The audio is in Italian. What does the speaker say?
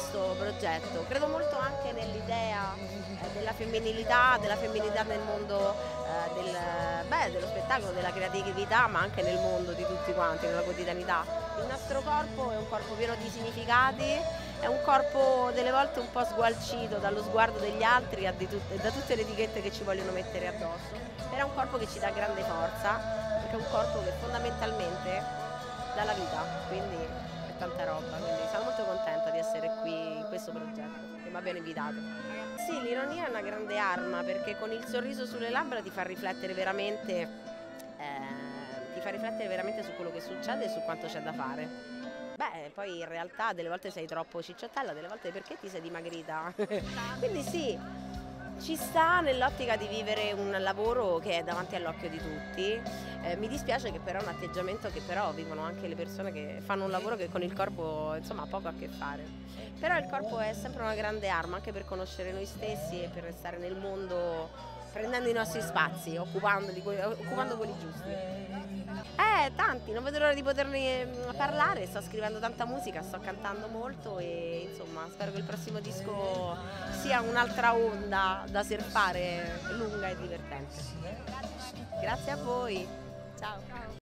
questo progetto. Credo molto anche nell'idea della femminilità nel mondo dello spettacolo, della creatività, ma anche nel mondo di tutti quanti, nella quotidianità. Il nostro corpo è un corpo pieno di significati, è un corpo delle volte un po' sgualcito dallo sguardo degli altri e da tutte le etichette che ci vogliono mettere addosso, però è un corpo che ci dà grande forza, perché è un corpo che fondamentalmente dà la vita, quindi è tanta roba, quindi sono molto contenta di essere qui in questo progetto, che mi abbiano invitato. Sì, l'ironia è una grande arma, perché con il sorriso sulle labbra ti fa riflettere veramente su quello che succede e su quanto c'è da fare. Beh, poi in realtà delle volte sei troppo cicciottella, delle volte perché ti sei dimagrita? Quindi sì, ci sta nell'ottica di vivere un lavoro che è davanti all'occhio di tutti. Mi dispiace che però è un atteggiamento che però vivono anche le persone che fanno un lavoro che con il corpo insomma ha poco a che fare. Però il corpo è sempre una grande arma anche per conoscere noi stessi e per restare nel mondo prendendo i nostri spazi, occupando quelli giusti. Tanti, non vedo l'ora di poterne parlare, sto scrivendo tanta musica, sto cantando molto e insomma spero che il prossimo disco sia un'altra onda da surfare lunga e divertente. Grazie a voi, ciao.